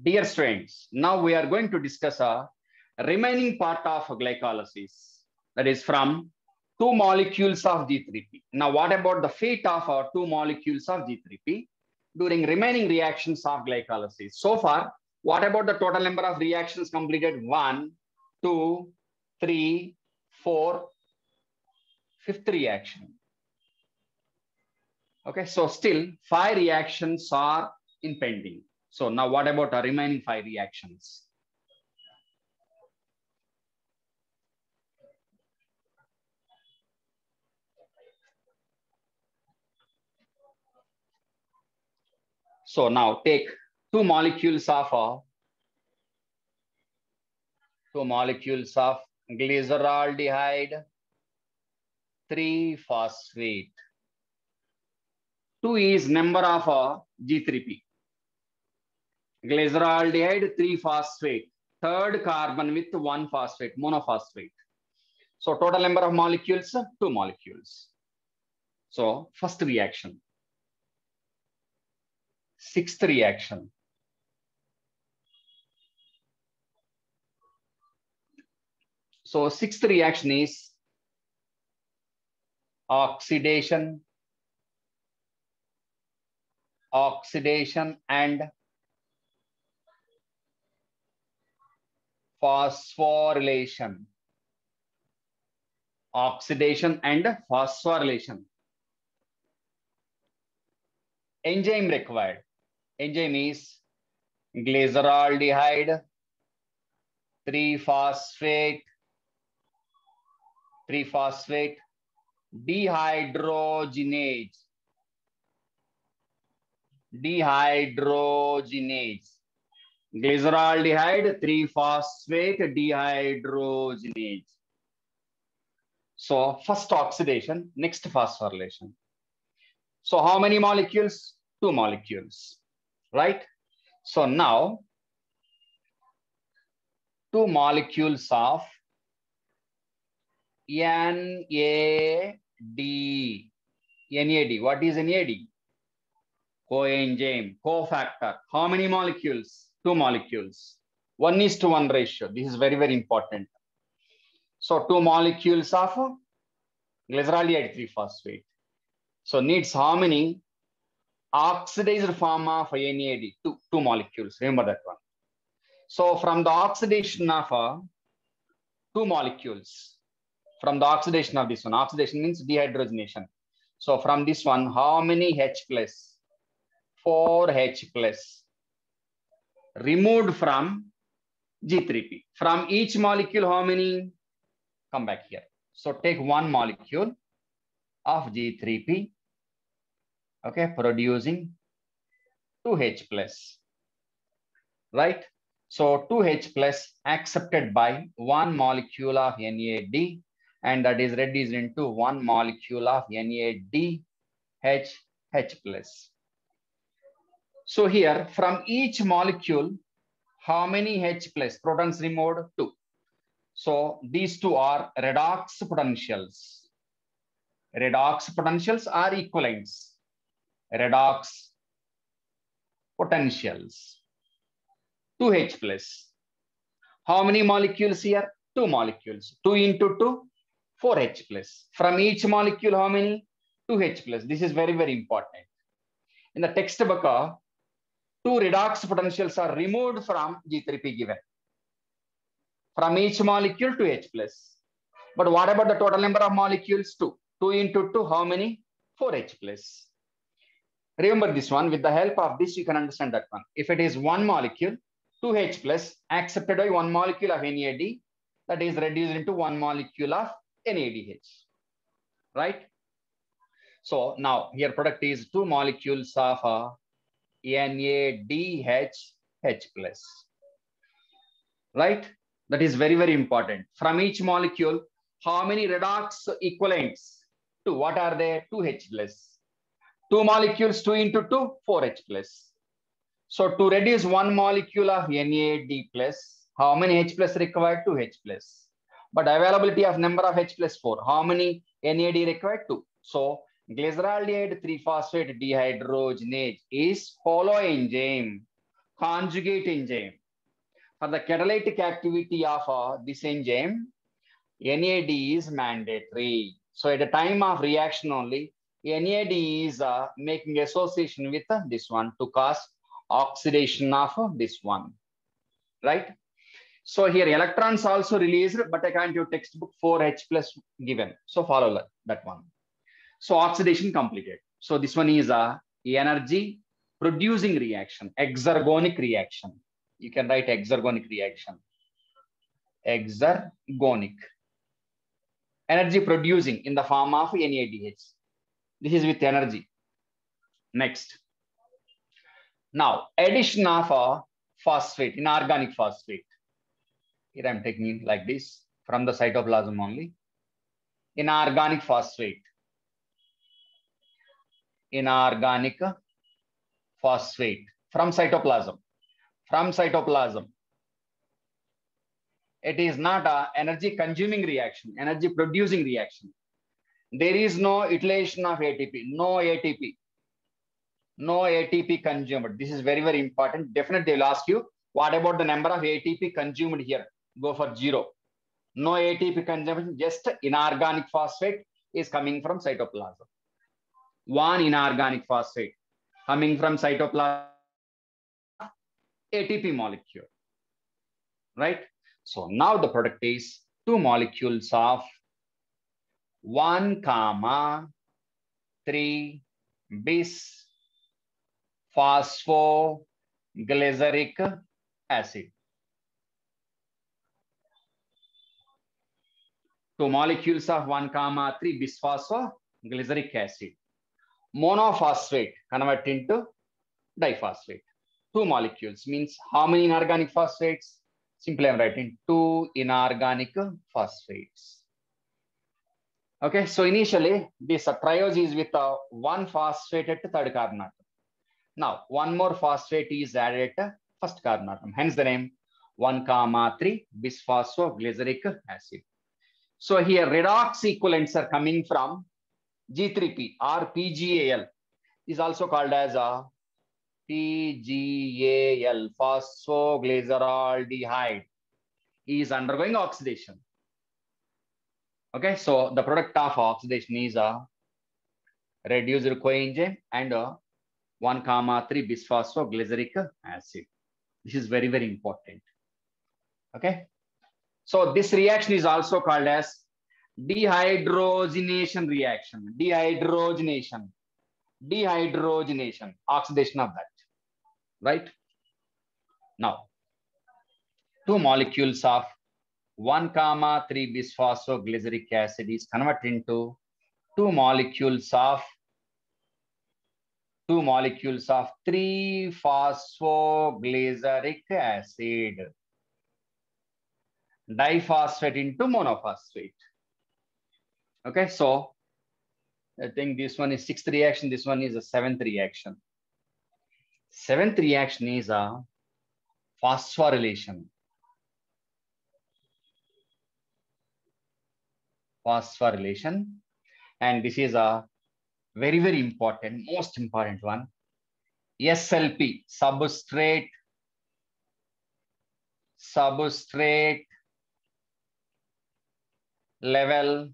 Dear students, now we are going to discuss a remaining part of glycolysis, that is from two molecules of G3P. Now, what about the fate of our two molecules of G3P during remaining reactions of glycolysis? So far, what about the total number of reactions completed? 1, 2, 3, 4, fifth reaction. Okay, so still 5 reactions are in pending. So now what about our remaining 5 reactions? So now take two molecules of glyceraldehyde 3-phosphate. 2 is number of G3P. Glyceraldehyde 3-phosphate. Third carbon with 1 phosphate, monophosphate. So total number of molecules, 2 molecules. So first reaction. Sixth reaction. So sixth reaction is oxidation and phosphorylation. Oxidation and phosphorylation. Enzyme required. Enzyme is glyceraldehyde 3-phosphate dehydrogenase. Glyceraldehyde 3-phosphate dehydrogenase. So first oxidation, next phosphorylation. So how many molecules? 2 molecules, right? So now 2 molecules of NAD. What is NAD? Coenzyme, cofactor. How many molecules? 2 molecules. 1:1 ratio. This is very, very important. So 2 molecules of glyceraldehyde 3-phosphate. So needs how many? Oxidized form of NAD, two molecules. Remember that one. So from the oxidation of 2 molecules, from the oxidation of this one, oxidation means dehydrogenation. So from this one, how many H plus? 4 H plus removed from G3P. From each molecule, how many? Come back here. So take 1 molecule of G3P, okay, producing 2H plus, right? So 2H plus accepted by 1 molecule of NAD, and that is reduced into 1 molecule of NADH plus. So here from each molecule, how many H plus protons removed? 2. So these 2 are redox potentials. Redox potentials are equivalents. Redox potentials. 2H plus. How many molecules here? 2 molecules. 2 into 2, 4H plus. From each molecule, how many? 2H plus. This is very, very important. In the textbook, 2 redox potentials are removed from G3P given. From each molecule, 2H plus. But what about the total number of molecules? 2. 2 into 2, how many? 4H plus. Remember this one. With the help of this, you can understand that one. If it is 1 molecule, 2H plus accepted by 1 molecule of NAD, that is reduced into 1 molecule of NADH, right? So now here product is 2 molecules of NADH plus, right? That is very, very important. From each molecule, how many redox equivalents? 2. What are they? 2H plus. 2 molecules, 2 into 2, 4H plus. So to reduce 1 molecule of NAD plus, how many H plus required? 2H plus. But availability of number of H plus 4. How many NAD required? 2. So glyceraldehyde 3-phosphate dehydrogenase is holoenzyme. conjugate enzyme. For the catalytic activity of this enzyme, NAD is mandatory. So at the time of reaction only, NAD is making association with this one to cause oxidation of this one, right? So here electrons also released, but I can't use textbook 4H plus given. So follow that one. So oxidation completed. So this one is a energy producing reaction, exergonic reaction. You can write exergonic reaction. Exergonic. Energy producing in the form of NADH. This is with energy. Next. Now, addition of a phosphate, inorganic phosphate. Here I'm taking it like this from the cytoplasm only. Inorganic phosphate. Inorganic phosphate from cytoplasm. From cytoplasm. It is not an energy consuming reaction, energy producing reaction. There is no utilization of ATP, no ATP. No ATP consumed. This is very, very important. Definitely they will ask you, what about the number of ATP consumed here? Go for 0. No ATP consumption, just inorganic phosphate is coming from cytoplasm. One inorganic phosphate coming from cytoplasm, ATP molecule, right? So now the product is 2 molecules of 1, 3 bis phosphoglyceric acid. 2 molecules of 1, 3 bisphosphoglyceric acid. Monophosphate convert into diphosphate. 2 molecules means how many inorganic phosphates? Simply I'm writing 2 inorganic phosphates. Okay, so initially this triose is with 1 phosphate at third carbon atom. Now 1 more phosphate is added at first carbon atom. Hence the name 1, 3 bisphosphoglyceric acid. So here redox equivalents are coming from G3P or PGAL. Is also called as a PGAL, phosphoglyceraldehyde, is undergoing oxidation. Okay, so the product of oxidation is a reduced coenzyme and 1, 3 bisphosphoglyceric acid. This is very, very important. Okay, so this reaction is also called as dehydrogenation reaction. Dehydrogenation, oxidation of that. Right? Now, 2 molecules of 1, 3 bisphosphoglyceric acid is converted into 2 molecules of 3 phosphoglyceric acid. Diphosphate into monophosphate. Okay, so I think this one is 6th reaction, this one is a 7th reaction. 7th reaction is a phosphorylation. And this is a very, very important, most important one. SLP, substrate level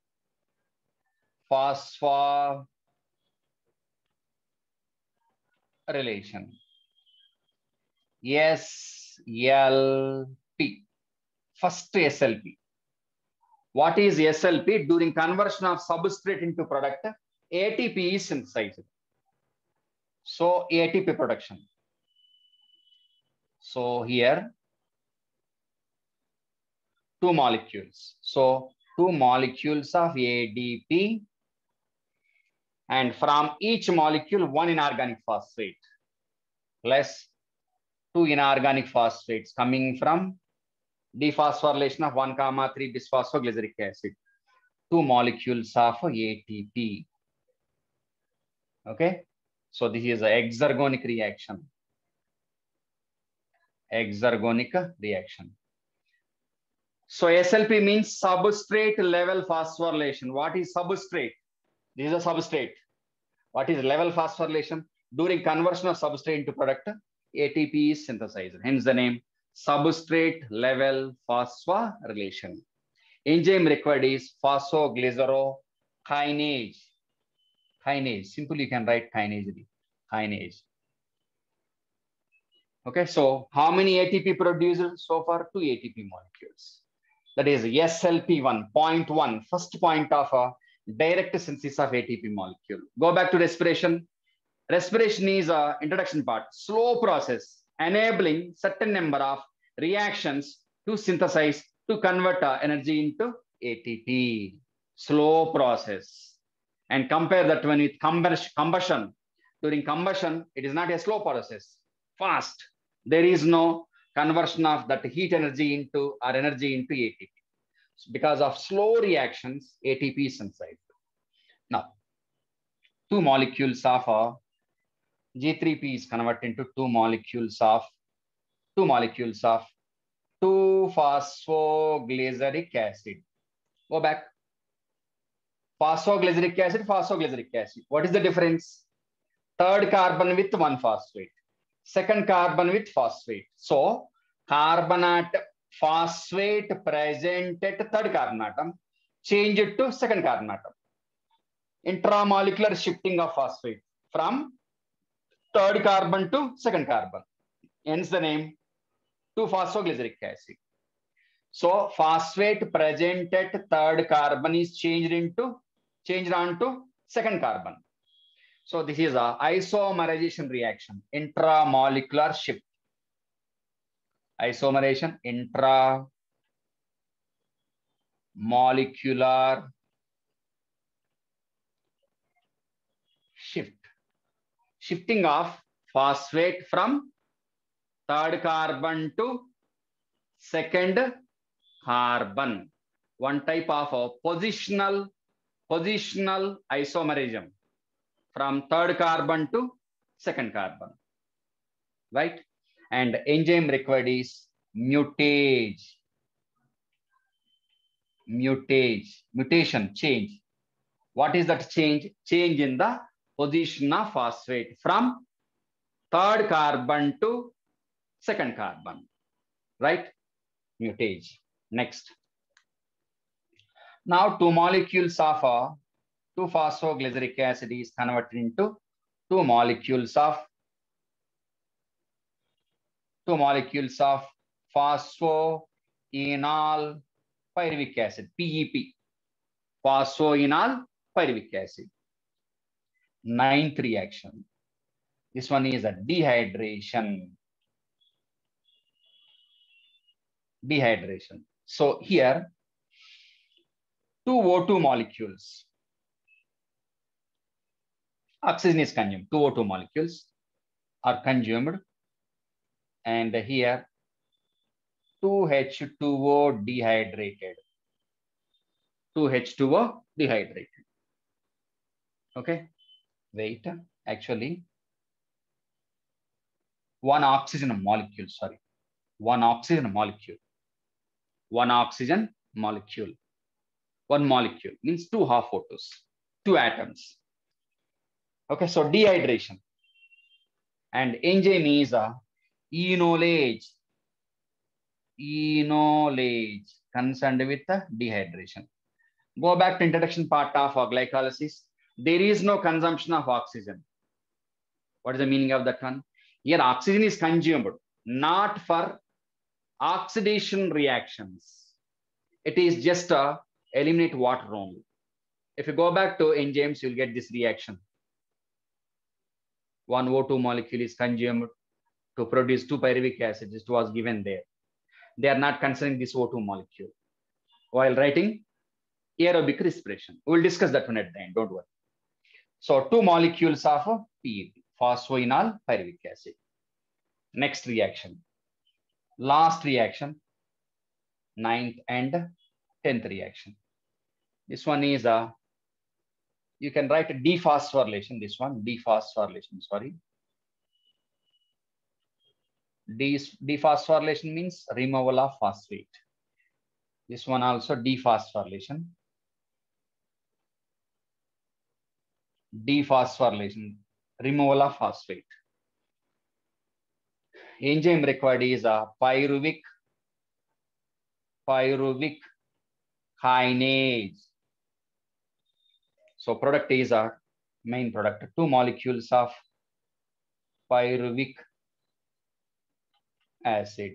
phosphorylation. SLP, first SLP. What is SLP? During conversion of substrate into product, ATP is synthesized. So ATP production. So here 2 molecules. So 2 molecules of ADP, and from each molecule 1 inorganic phosphate plus 2 inorganic phosphates coming from dephosphorylation of 1, 3 bisphosphoglyceric acid. 2 molecules of ATP. Okay, so this is an exergonic reaction. So SLP means substrate level phosphorylation. What is substrate? This is a substrate. What is level phosphorylation? During conversion of substrate into product, ATP is synthesized. Hence the name substrate level phosphorylation. Enzyme required is phosphoglycerokinase. Kinase. Simply you can write kinase. Kinase. Okay, so how many ATP produced so far? 2 ATP molecules. That is SLP1, point 1, first point of a direct synthesis of ATP molecule. Go back to respiration. Respiration is a introduction part, slow process, enabling certain number of reactions to synthesize, to convert energy into ATP. Slow process. And compare that one with combustion. During combustion, it is not a slow process, fast. There is no conversion of that heat energy into or energy into ATP. So because of slow reactions, ATP is synthesized. Now, two molecules of G3P is converted into two molecules of 2-phosphoglyceric acid. Go back. Phosphoglyceric acid. What is the difference? Third carbon with one phosphate. Second carbon with phosphate. So, carbonate phosphate present at third carbon atom, change it to second carbon atom. Intramolecular shifting of phosphate from third carbon to second carbon. Hence the name 2-phosphoglyceric acid. So phosphate present at third carbon is changed on to second carbon. So this is a isomerization reaction, intramolecular shift. Isomerization, intramolecular shift. Shifting of phosphate from third carbon to second carbon. One type of a positional isomerism from third carbon to second carbon, right? And enzyme required is mutation, change. What is that change? Change in the position of phosphate from third carbon to second carbon, right? Mutation. Next. Now two molecules of 2-phosphoglyceric acid is converted into two molecules of phosphoenol pyruvic acid, PEP, phosphoenol pyruvic acid. Ninth reaction. This one is a dehydration. So here, two O2 molecules. Oxygen is consumed. Two O2 molecules are consumed. And here, 2H2O dehydrated. 2H2O dehydrated. Okay. Wait. Actually, one oxygen molecule. One oxygen means two half O2s, two atoms. Okay, so dehydration. And enzyme is a enolase concerned with the dehydration. Go back to introduction part of glycolysis. There is no consumption of oxygen. What is the meaning of that one? Here oxygen is consumed, not for oxidation reactions. It is just eliminate water only. If you go back to enzymes, you'll get this reaction. One O2 molecule is consumed to produce 2 pyruvic acids. It was given there. They are not considering this O2 molecule while writing aerobic respiration. We'll discuss that one at the end, don't worry. So two molecules of PEP, phosphoenol pyruvic acid. Next reaction. Last reaction, 9th and 10th reaction. This one is you can write dephosphorylation. This one, dephosphorylation, sorry. Dephosphorylation means removal of phosphate. This one also dephosphorylation. Dephosphorylation, removal of phosphate. enzyme required is a pyruvic kinase. So product is a main product, 2 molecules of pyruvic acid.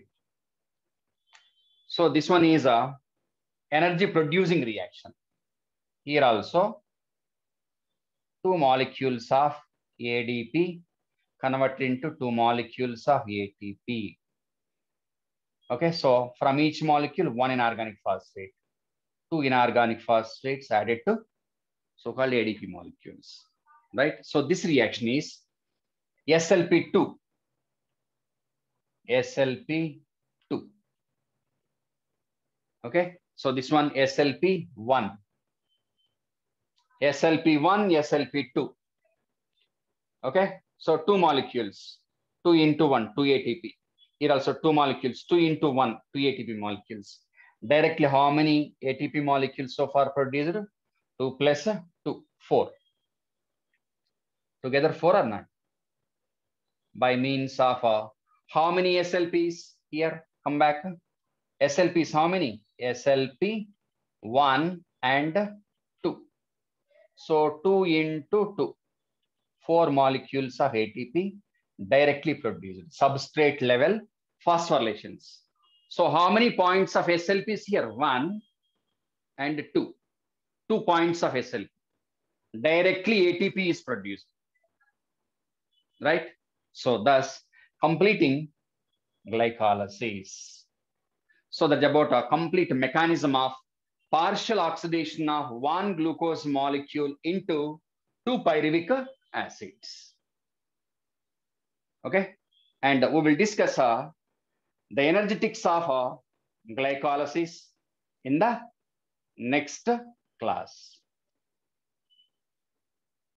So this one is a energy producing reaction. Here also 2 molecules of ADP converted into 2 molecules of ATP. Okay, so from each molecule, 1 inorganic phosphate, 2 inorganic phosphates added to so-called ADP molecules, right? So this reaction is SLP2. SLP2. Okay, so this one SLP1. SLP1, SLP2. Okay, so 2 molecules, 2 into 1, 2 ATP. Here also 2 molecules, 2 into 1, 2 ATP molecules. Directly, how many ATP molecules so far produced? 2 plus 2, 4. Together 4 or not? By means of how many SLPs here? Come back. SLPs how many? SLP 1 and 2. So 2 into 2. 4 molecules of ATP directly produced. Substrate level phosphorylations. So how many points of SLPs here? 1 and 2. 2 points of SLP. Directly ATP is produced. Right? So thus completing glycolysis. So that's about a complete mechanism of partial oxidation of 1 glucose molecule into 2 pyruvic acids. Okay, and we will discuss the energetics of glycolysis in the next class.